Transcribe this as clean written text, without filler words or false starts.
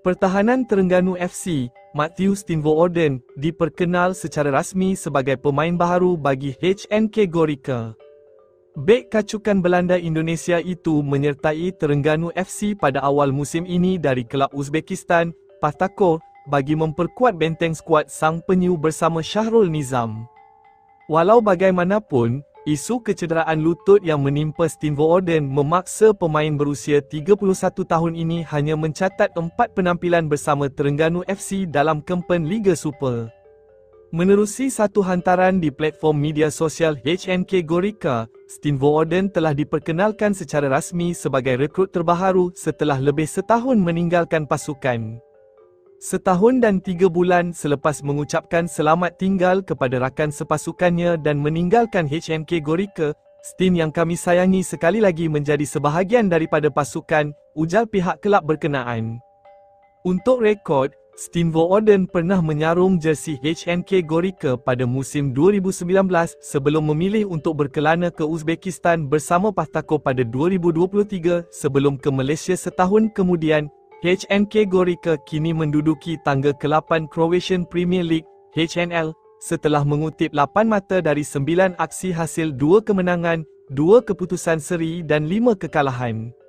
Pertahanan Terengganu FC, Matthew Steenvoorden, diperkenal secara rasmi sebagai pemain baharu bagi HNK Gorica. Bek kacukan Belanda Indonesia itu menyertai Terengganu FC pada awal musim ini dari kelab Uzbekistan, Pahtako, bagi memperkuat benteng skuad sang penyu bersama Syahrul Nizam. Walau bagaimanapun, isu kecederaan lutut yang menimpa Steenvoorden memaksa pemain berusia 31 tahun ini hanya mencatat 4 penampilan bersama Terengganu FC dalam kempen Liga Super. Menerusi satu hantaran di platform media sosial HNK Gorica, Steenvoorden telah diperkenalkan secara rasmi sebagai rekrut terbaharu setelah lebih setahun meninggalkan pasukan. Setahun dan 3 bulan selepas mengucapkan selamat tinggal kepada rakan sepasukannya dan meninggalkan HNK Gorica, Steen yang kami sayangi sekali lagi menjadi sebahagian daripada pasukan, ujar pihak kelab berkenaan. Untuk rekod, Steenvoorden pernah menyarung jersey HNK Gorica pada musim 2019 sebelum memilih untuk berkelana ke Uzbekistan bersama Pahtako pada 2023 sebelum ke Malaysia setahun kemudian. HNK Gorica kini menduduki tangga ke-8 Croatian Premier League, HNL, setelah mengutip 8 mata dari 9 aksi hasil 2 kemenangan, 2 keputusan seri dan 5 kekalahan.